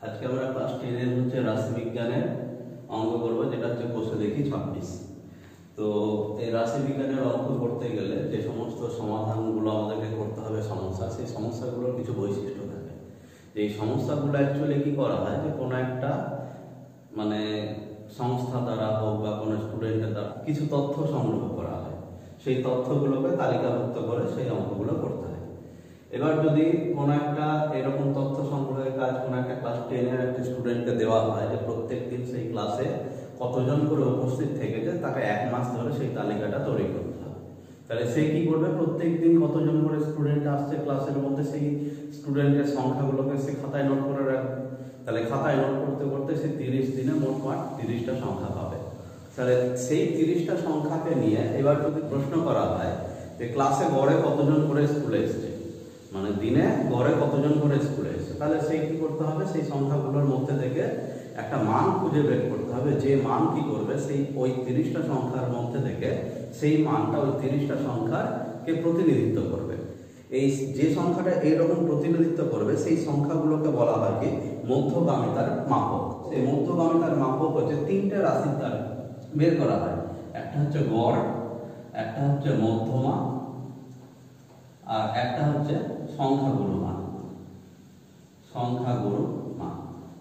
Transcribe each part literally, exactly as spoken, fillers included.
আজকে আমরা class ten এর হচ্ছে রাশিবিজ্ঞানের অঙ্ক করব, যেটা হচ্ছে কোষে দেখি ছাব্বিশ। তো এই রাশিবিজ্ঞানের অঙ্ক করতে গেলে যে সমস্ত সমাধানগুলো আমাদেরকে করতে হবে সমস্যা, সেই সমস্যাগুলোর কিছু বৈশিষ্ট্য থাকে। এই সমস্যাগুলো অ্যাকচুয়ালি কি করা হয়, যে কোনো একটা মানে সংস্থা দ্বারা হোক বা কোনো স্টুডেন্টের দ্বারা কিছু তথ্য সংগ্রহ করা হয়, সেই তথ্যগুলোকে তালিকাভুক্ত করে সেই অঙ্কগুলো করতে হয়। এবার যদি কোনো একটা এরকম তথ্য সংগ্রহের কাজ কোনো একটা ক্লাস টেনের একটা স্টুডেন্টকে দেওয়া হয়, যে প্রত্যেক দিন সেই ক্লাসে কতজন করে উপস্থিত থেকেছে তাকে এক মাস ধরে সেই তালিকাটা তৈরি করতে হবে। তাহলে সে কি করবে, প্রত্যেক দিন কতজন করে স্টুডেন্ট আসছে ক্লাসের মধ্যে সেই স্টুডেন্টের সংখ্যাগুলোকে সে খাতায় নোট করে রাখবে। তাহলে খাতায় নোট করতে করতে সে তিরিশ দিনে মোটমাট তিরিশটা সংখ্যা পাবে। তাহলে সেই তিরিশটা সংখ্যাকে নিয়ে এবার যদি প্রশ্ন করা হয় যে ক্লাসে গড়ে কতজন করে স্কুলে এসছে, মানে দিনে গড়ে কতজন করে স্কুলে এসছে, তাহলে সেই কি করতে হবে, সেই সংখ্যাগুলোর মধ্যে থেকে একটা মান খুঁজে বের করতে হবে। যে মান কি করবে, সেই ওই তিরিশটা সংখ্যার মধ্যে থেকে সেই মানটা ওই তিরিশটা সংখ্যাকে প্রতিনিধিত্ব করবে। এই যে সংখ্যাটা এইরকম প্রতিনিধিত্ব করবে সেই সংখ্যাগুলোকে বলা হয় কি মধ্যগামিতার মাপক। সেই মধ্যগামিতার মাপক হচ্ছে তিনটে রাশির দ্বারা বের করা হয়। একটা হচ্ছে গড়, একটা হচ্ছে মধ্যমা, আর একটা হচ্ছে সংখ্যাগুরু মান। সংখ্যাগুরু মান।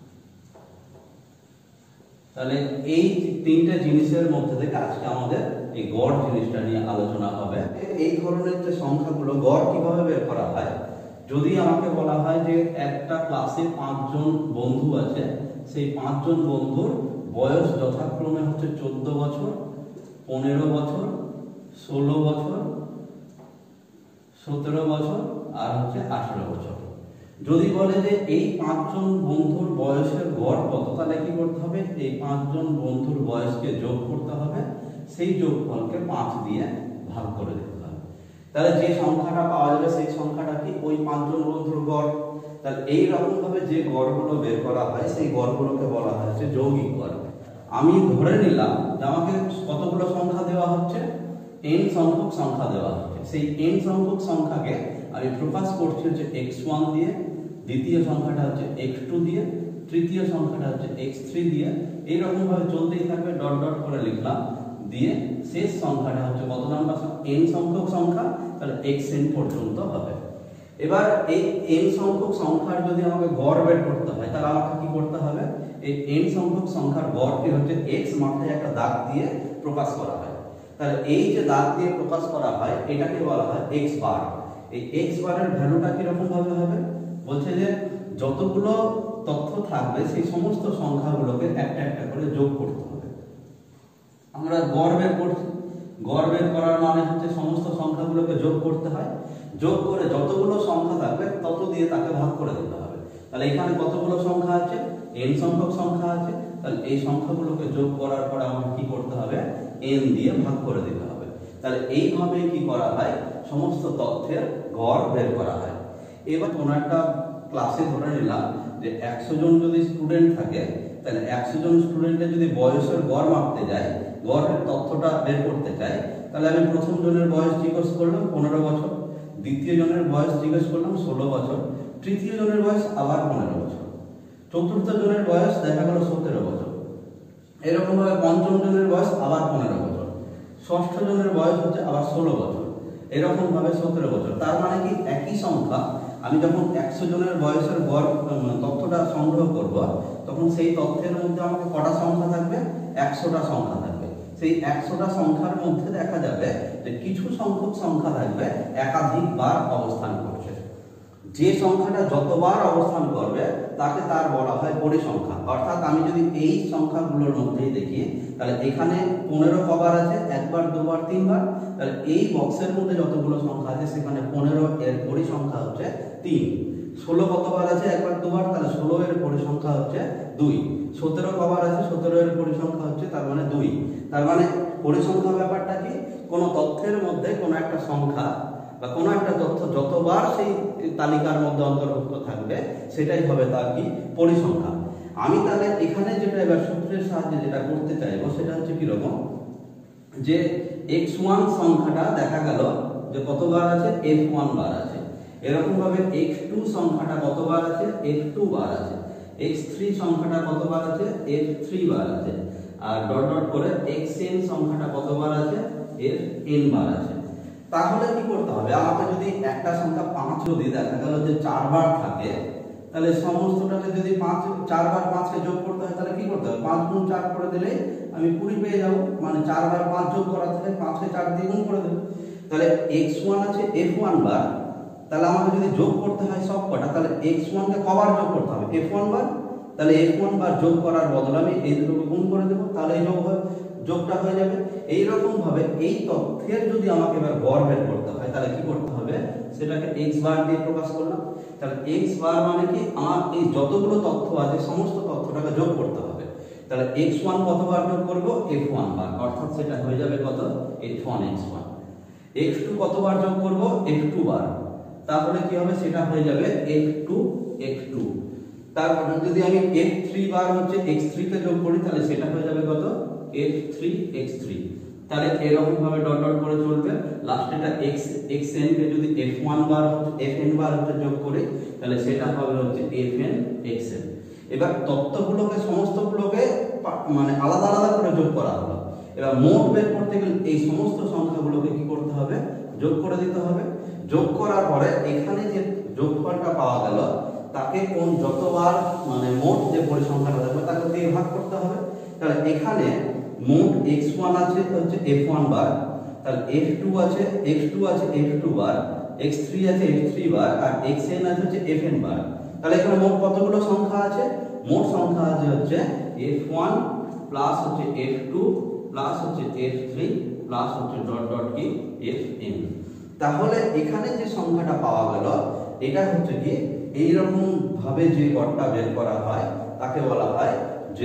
তাহলে এই তিনটে জিনিসের মধ্যে থেকে আজকে আমাদের এই গড় জিনিসটা নিয়ে আলোচনা হবে। এই ধরনের যে সংখ্যাগুলো গড় কিভাবে বের করা হয়, যদি আমাকে বলা হয় যে একটা ক্লাসে পাঁচজন বন্ধু আছে, সেই পাঁচজন বন্ধুর বয়স যথাক্রমে হচ্ছে চোদ্দ বছর, পনেরো বছর, ষোলো বছর, সতেরো বছর আর হচ্ছে আঠেরো বছর। যদি বলে যে এই পাঁচজন বন্ধুর বয়সের গড় কত, তাহলে কি করতে হবে, এই পাঁচজন বন্ধুর বয়সকে যোগ করতে হবে, সেই যোগফলকে পাঁচ দিয়ে ভাগ করে দিতে হবে। তাহলে যে সংখ্যাটা পাওয়া যাবে সেই সংখ্যাটা কি ওই পাঁচজন বন্ধুর গড়। তাহলে এই রকম ভাবে যে গড়গুলো বের করা হয় সেই গড়গুলোকে বলা হয় হচ্ছে যৌগিক গড়। আমি ধরে নিলাম যে আমাকে কতগুলো সংখ্যা দেওয়া হচ্ছে, n সংখ্যক সংখ্যা দেওয়া হচ্ছে। সেই n সংখ্যক সংখ্যাকে আমি প্রকাশ করছি হচ্ছে এক্স ওয়ান দিয়ে, দ্বিতীয় সংখ্যাটা হচ্ছে এক্স টু দিয়ে, তৃতীয় সংখ্যাটা হচ্ছে এক্স থ্রি দিয়ে। এইরকম ভাবে চলতেই থাকবে, ডট ডট করে লিখলাম, দিয়ে শেষ সংখ্যাটা হচ্ছে কত নাম্বার n সংখ্যক সংখ্যা, তাহলে xn পর্যন্ত হবে। এবার এই n সংখ্যক সংখ্যার যদি আমাকে গড় বের করতে হয়, তাহলে আমাকে কি করতে হবে, এই n সংখ্যক সংখ্যার গড়টি হচ্ছে x মাথায় একটা দাগ দিয়ে প্রকাশ করা হয়। তাহলে এই যে দাগ দিয়ে প্রকাশ করা হয় এটাকে বলা হয় x বার। এই x বারের ভ্যালুটা কিরকম ভাবে হবে, বলছে যে যতগুলো তথ্য থাকবে সেই সমস্ত সংখ্যাগুলোকে একটা একটা করে যোগ করতে হবে। আমরা গড় বের করছি, গড় বের করার মানে হচ্ছে সমস্ত সংখ্যাগুলোকে যোগ করতে হয়, যোগ করে যতগুলো সংখ্যা থাকবে তত দিয়ে তাকে ভাগ করে দিতে হবে। তাহলে এখানে কতগুলো সংখ্যা আছে, n সংখ্যক সংখ্যা আছে, তাহলে এই সংখ্যাগুলোকে যোগ করার পরে আমাকে কি করতে হবে, n দিয়ে ভাগ করে দিতে হবে। তাহলে এইভাবে কি করা হয়, সমস্ত তথ্যের গড় বের করা হয়। এবার কোনো একটা ক্লাসে ধরে নিলাম যে একশো জন যদি স্টুডেন্ট থাকে, তাহলে একশো জন স্টুডেন্টের যদি বয়সের গড় মাপতে যায়, গড়ের তথ্যটা বের করতে চাই, তাহলে আমি প্রথম জনের বয়স জিজ্ঞেস করলাম পনেরো বছর, দ্বিতীয় জনের বয়স জিজ্ঞেস করলাম ষোলো বছর, তৃতীয় জনের বয়স আবার পনেরো বছর, চতুর্থ জনের বয়স দেখা গেল সতেরো বছর, এরকম ভাবে পঞ্চম জনের বয়স আবার পনেরো বছর, ষষ্ঠ জনের বয়স হচ্ছে আবার ষোলো বছর, এরকম ভাবে সতেরো বছর। তার মানে কি একই সংখ্যা আমি যখন একশো জনের বয়সের গড় তথ্যটা সংগ্রহ করব, তখন সেই তথ্যের মধ্যে আমাকে কটা সংখ্যা থাকবে, একশোটা সংখ্যা থাকবে। সেই একশোটা সংখ্যার মধ্যে দেখা যাবে যে কিছু সংখ্যক সংখ্যা থাকবে একাধিকবার অবস্থান করছে। যে সংখ্যাটা যতবার অবস্থান করবে তাকে তার বলা হয় পরিসংখ্যা। অর্থাৎ আমি যদি এই সংখ্যাগুলোর মধ্যেই দেখি, তাহলে এখানে পনেরো কবার আছে, একবার দুবার তিনবার, তাহলে এই বক্সের মধ্যে যতগুলো সংখ্যা আছে সেখানে পনেরো এর পরিসংখ্যা হচ্ছে তিন। ষোলো কতবার আছে, একবার দুবার, তাহলে ষোলো এর পরিসংখ্যা হচ্ছে দুই। সতেরো কবার আছে, সতেরো এর পরিসংখ্যা হচ্ছে তার মানে দুই। তার মানে পরিসংখ্যা ব্যাপারটা কি, কোনো তথ্যের মধ্যে কোনো একটা সংখ্যা বা কোনো একটা তথ্য যতবার সেই তালিকার মধ্যে অন্তর্ভুক্ত থাকবে সেটাই হবে তার কি পরিসংখ্যা। আমি তাহলে এখানে যেটা এবার সূত্রের সাহায্যে যেটা করতে চাইবো সেটা হচ্ছে কিরকম, যে এক্স ওয়ান সংখ্যাটা দেখা গেল যে কতবার আছে, এফ ওয়ান বার আছে। এরকম ভাবে এক্স টু সংখ্যাটা কতবার আছে, এফ টু বার আছে। এক্স থ্রি সংখ্যাটা কতবার আছে, এর থ্রি বার আছে, আর ডট ডট করে xn সংখ্যাটা কতবার আছে, এর n বার আছে। তাহলে কি করতে হবে, আমাকে যদি একটা সংখ্যা পাঁচ যদি দেখা গেল যে চারবার থাকে, তাহলে সমস্তটাকে যদি পাঁচ চারবার পাঁচকে যোগ করতে হয় তাহলে কি করতে হবে, পাঁচ গুণ চার করে দিলে আমি কুড়ি পেয়ে যাব, মানে চারবার পাঁচ যোগ করা থেকে পাঁচকে চার দিয়ে গুণ করে দেব। তাহলে এক্স ওয়ান আছে এফ ওয়ান বার, তাহলে আমাকে যদি যোগ করতে হয় সব কটা, তাহলে এক্স ওয়ান কে কবার যোগ করতে হবে, এফ ওয়ান বার। তাহলে এফ ওয়ান বার যোগ করার বদলে আমি এই দুটোকে গুণ করে দেবো, তাহলে এই যোগ যোগটা হয়ে যাবে। এই রকম ভাবে এই তথ্যের যদি আমাকে এবার গড় বের করতে হয় তাহলে কি করতে হবে, সেটাকে x বার দিয়ে প্রকাশ করলাম। তাহলে x বার মানে কি, আমার এই যতগুলো তথ্য আছে সমস্ত তথ্যটাকে যোগ করতে হবে। তাহলে এক্স ওয়ান কতবার যোগ করব, এফ ওয়ান বার, অর্থাৎ সেটা হয়ে যাবে কত, f one x one. X two কতবার যোগ করব, এফ টু বার, তাহলে কি হবে, সেটা হয়ে যাবে এফ টু এক্স টু। তারপরে যদি আমি এফ থ্রি বার হচ্ছে এক্স থ্রি কে যোগ করি তাহলে সেটা হয়ে যাবে কত, এফ থ্রি এক্স থ্রি। তাহলে এরকম ভাবে ডট ডট করে চলবে, লাস্টে এটা x xn কে যদি এফ ওয়ান বার fn বার হচ্ছে যোগ করি তাহলে সেটা হবে হচ্ছে fn xn। এবার তথ্যগুলোকে সমস্তগুলোকে মানে আলাদা আলাদা করে যোগ করা হলো। এবার মোট বের করতে গেলে এই সমস্ত সংখ্যাগুলোকে কি করতে হবে, যোগ করে দিতে হবে। যোগ করার পরে এখানে যে যোগফলটা পাওয়া গেল তাকে কোন যতবার মানে মোট যে পরিসংখ্যানটা থাকবে তাকে দিয়ে ভাগ করতে হবে। তাহলে এখানে মোট এক্স ওয়ান আছে হচ্ছে এফ ওয়ান বার, তাহলে এফ টু আছে এক্স টু আছে এফ টু বার, এক্স থ্রি আছে এফ থ্রি বার, আর xn আছে হচ্ছে fn বার। তাহলে এখানে মোট কতগুলো সংখ্যা আছে, মোট সংখ্যা আছে হচ্ছে এফ ওয়ান প্লাস হচ্ছে এফ টু প্লাস হচ্ছে এফ থ্রি প্লাস হচ্ছে ডট ডট কি fn। তাহলে এখানে যে সংখ্যাটা পাওয়া গেল এটা হচ্ছে কি এইরকম ভাবে যে গড়টা বের করা হয় তাকে বলা হয় যে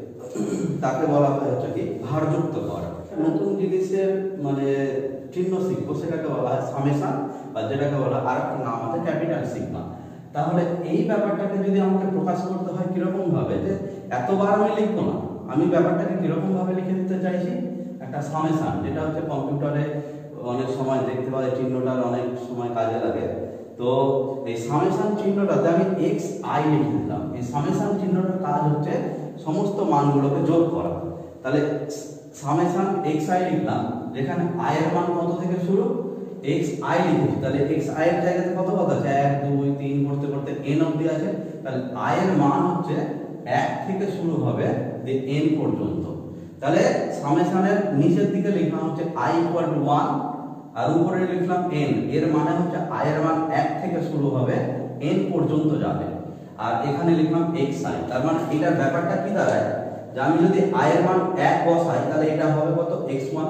তাকে বলা হয় হচ্ছে কি ভারযুক্ত গড়। নতুন জিনিসের মানে চিহ্ন শিখবো সেটাকে বলা হয় সামেশন, বা যেটাকে বলা আর একটা নাম আছে ক্যাপিটাল সিগমা। তাহলে এই ব্যাপারটাকে যদি আমাকে প্রকাশ করতে হয় কিরকম ভাবে, যে এতবার আমি লিখবো না, আমি ব্যাপারটাকে কিরকম ভাবে লিখে দিতে চাইছি, একটা সামেশন, যেটা হচ্ছে কম্পিউটারে অনেক সময় দেখতে পাই চিহ্নটার অনেক সময় কাজে লাগে। তো এই সামেশন চিহ্নটাতে আমি এক্স আই লিখে দিলাম। এই সামেশন চিহ্নটার কাজ হচ্ছে সমস্ত মানগুলোকে যোগ করা। তাহলে সামেশন এক্স আই লিখলাম, যেখানে আই এর মান কত থেকে শুরু, এক্স আই লিখেছি, তাহলে এক্স আই এর জায়গাতে কত কত আছে, এক দুই তিন করতে করতে এন অবধি আছে। তাহলে আই এর মান হচ্ছে এক থেকে শুরু হবে যে এন পর্যন্ত। তাহলে সামেশনের নিচের দিকে লিখলাম হচ্ছে আই ইকুয়াল টু ওয়ান, আর উপরে লিখলাম এন, এর মানে হচ্ছে আই এর মান এক থেকে শুরু হবে এন পর্যন্ত যাবে। আর এখানে লিখলাম এক্স আই, তার মানে এটার ব্যাপারটা কি দাঁড়ায়, যে আমি যদি আই এর মান এক বসাই তাহলে এটা হবে কত, এক্স ওয়ান।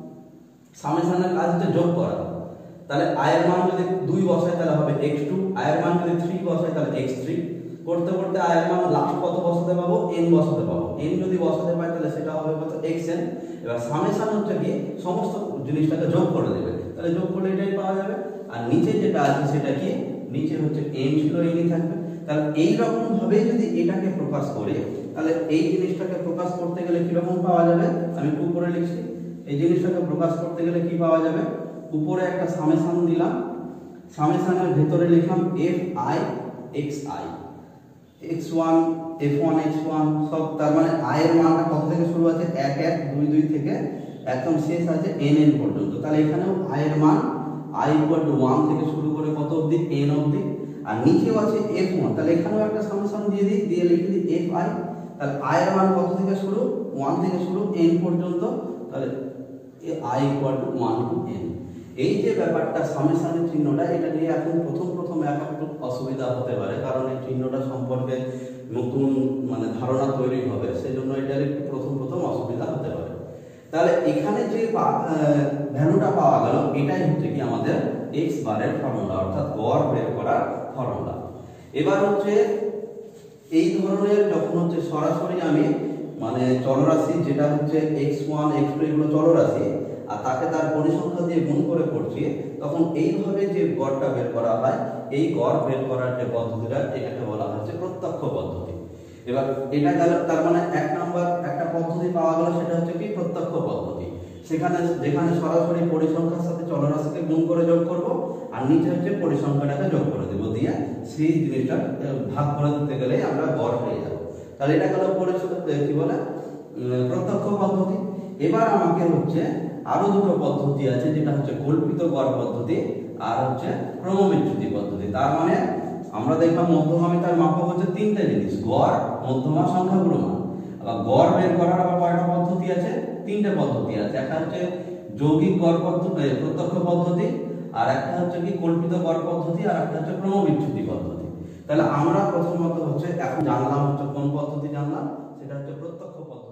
সামেশনের কাজ হচ্ছে যোগ করা, তাহলে আই এর মান যদি দুই বসাই তাহলে হবে এক্স টু, আই এর মান যদি থ্রি বসাই তাহলে এক্স থ্রি, করতে করতে আই এর মান লাস্ট কত বসাতে পাবো, এন বসাতে পাবো। এন যদি বসাতে পাই তাহলে সেটা হবে কত, xn। এবার সামেশন হচ্ছে কি সমস্ত জিনিসটাকে যোগ করে দেবে, তাহলে যোগ করলে এটাই পাওয়া যাবে। আর নিচে যেটা আছে সেটা কি, নিচে হচ্ছে n ছিল nই থাকবে। তাহলে এই রকম ভাবে যদি এটাকে প্রকাশ করি তাহলে এই জিনিসটাকে প্রকাশ করতে গেলে কি রকম পাওয়া যাবে, আমি উপরে লিখছি, এই জিনিসটাকে প্রকাশ করতে গেলে কি পাওয়া যাবে, উপরে একটা সামেশন দিলাম, সামেশনের ভিতরে লিখলাম f i x i, x one f one x one সব, তার মানে আই এর মানটা কত থেকে শুরু আছে, এক এক দুই দুই থেকে একদম শেষ আছে এন এন পর্যন্ত। তাহলে এখানেও আই এর মান আই ইকুয়াল টু ওয়ান থেকে শুরু করে কত অবধি, এন অবধি। আর নিচেও আছে এফ ওয়ান, তাহলে এখানেও একটা সামেশন দিয়ে দিই, দিয়ে লিখে দিই এফ আই। তাহলে আই এর মান কত থেকে শুরু, ওয়ান থেকে শুরু এন পর্যন্ত, তাহলে i equal to one to n. এই যে ব্যাপারটা সামেশনের চিহ্নটা, এটা নিয়ে এখন প্রথম প্রথম এক একটু অসুবিধা হতে পারে, কারণ এই চিহ্নটা সম্পর্কে নতুন মানে ধারণা তৈরি হবে, সেজন্য এটার একটু প্রথম প্রথম অসুবিধা হতে পারে। তাহলে এখানে যে ভ্যালুটা পাওয়া গেল এটাই হচ্ছে কি আমাদের এক্স বারের ফর্মুলা, অর্থাৎ গড় বের করার ফর্মুলা। এবার হচ্ছে এই ধরনের যখন হচ্ছে সরাসরি আমি মানে চলরাশি যেটা হচ্ছে এক্স ওয়ান এক্স টু এগুলো চলরাশি, আর তাকে তার পরিসংখ্যা দিয়ে গুণ করে করছি, তখন এইভাবে যে গড়টা বের করা হয়, এই গড় বের করার যে পদ্ধতিটা এটাকে বলা হচ্ছে প্রত্যক্ষ পদ্ধতি। এবার এটা গেল, তার মানে এক নম্বর একটা পদ্ধতি পাওয়া গেল, সেটা হচ্ছে কি প্রত্যক্ষ পদ্ধতি। সেখানে যেখানে সরাসরি পরিসংখ্যার সাথে চলরাশিকে গুণ করে যোগ করব, আর নিচে হচ্ছে পরিসংখ্যাটাকে যোগ করে দেব, দিয়ে সেই জিনিসটা ভাগ করে দিতে গেলে আমরা গড় পেয়ে যাব। তাহলে এটা গেল পরিচিত কি বলে প্রত্যক্ষ পদ্ধতি। এবার আমাকে হচ্ছে আরো দুটো পদ্ধতি আছে, যেটা হচ্ছে কল্পিত গড় পদ্ধতি আর হচ্ছে ক্রমবিচ্যুতি পদ্ধতি। তার মানে আমরা দেখলাম মধ্যগামিতার মাপক হচ্ছে তিনটে জিনিস, গড়, মধ্যমা, সংখ্যাগুলো মান। আবার গড় বের করার আবার কয়টা পদ্ধতি আছে? তিনটে পদ্ধতি আছে। একটা হচ্ছে যৌগিক গড় পদ্ধতি, প্রত্যক্ষ পদ্ধতি, আর একটা হচ্ছে কি কল্পিত গড় পদ্ধতি, আর একটা হচ্ছে ক্রমবিচ্যুতি পদ্ধতি। তাহলে আমরা প্রথমত হচ্ছে এখন জানলাম হচ্ছে কোন পদ্ধতি জানলাম, সেটা হচ্ছে প্রত্যক্ষ পদ্ধতি।